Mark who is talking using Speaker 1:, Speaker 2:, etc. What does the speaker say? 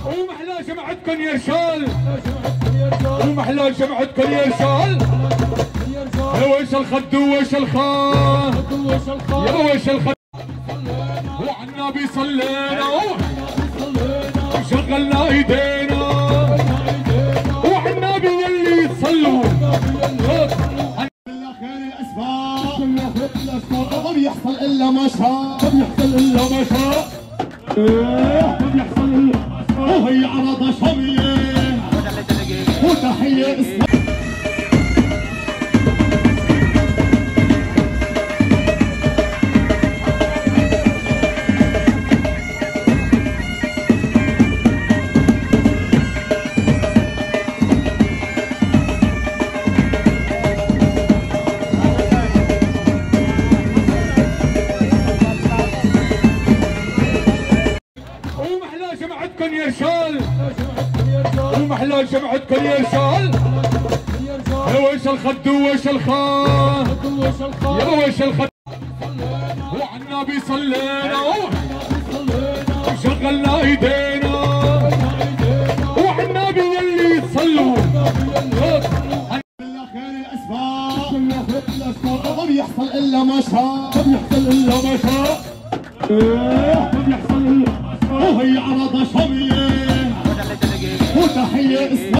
Speaker 1: ومحلى جمعتكن يا رجال، ومحلى جمعتكن يا رجال. ويش الخد ويش الخال، يا ويش الخد وعلى النبي صلينا وشغلنا ايدينا وعلى النبي يلي تصلوا.
Speaker 2: ما بيحصل الا ما شاء،
Speaker 1: ما بيحصل الا ما شاء، ما بيحصل الا ما شاء.
Speaker 2: وهي عرضة شامية وتحية اسمها
Speaker 1: جمعتكن يا رجال، ومحلى جمعتكن يا رجال. ويش الخد ويش الخال، يا ويش الخد وعلى النبي صلينا وشغلنا ايدينا وعلى النبي يلي تصلوا.
Speaker 2: خير الاسباب ما بيحصل الا ما شاء،
Speaker 1: ما بيحصل الا ما شاء، ما بيحصل الا ما شاء.
Speaker 2: وهي عرضة شامية وتحية اسمها